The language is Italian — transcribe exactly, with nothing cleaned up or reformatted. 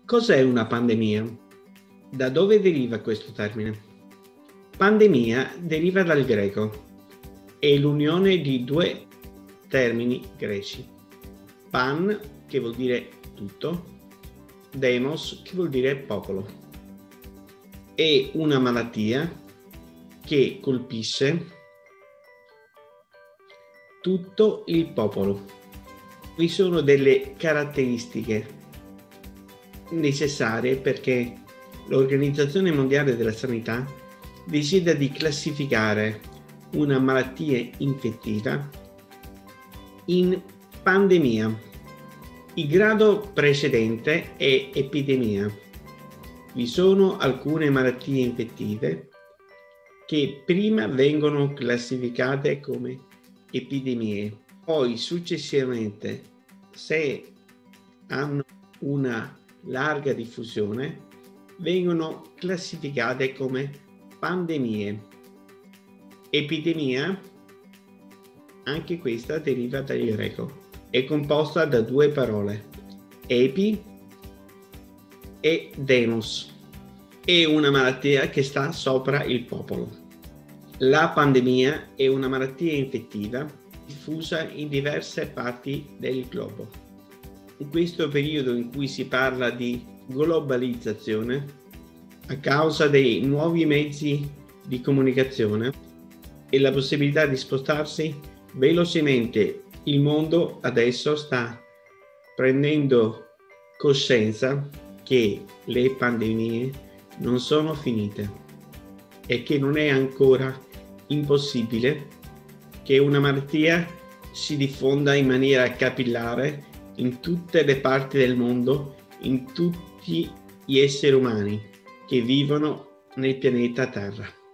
Cos'è una pandemia? Da dove deriva questo termine? Pandemia deriva dal greco. È l'unione di due termini greci. Pan, che vuol dire tutto, demos, che vuol dire popolo. È una malattia che colpisce tutto il popolo. Vi sono delle caratteristiche necessarie perché l'Organizzazione Mondiale della Sanità decide di classificare una malattia infettiva in pandemia. Il grado precedente è epidemia. Vi sono alcune malattie infettive che prima vengono classificate come epidemie, poi successivamente, se hanno una larga diffusione, vengono classificate come pandemie. Epidemia, anche questa deriva dal greco, è composta da due parole, epi e demos. È una malattia che sta sopra il popolo. La pandemia è una malattia infettiva diffusa in diverse parti del globo. In questo periodo in cui si parla di globalizzazione, a causa dei nuovi mezzi di comunicazione e la possibilità di spostarsi velocemente, il mondo adesso sta prendendo coscienza che le pandemie non sono finite e che non è ancora impossibile che una malattia si diffonda in maniera capillare in tutte le parti del mondo, in tutti gli esseri umani che vivono nel pianeta Terra.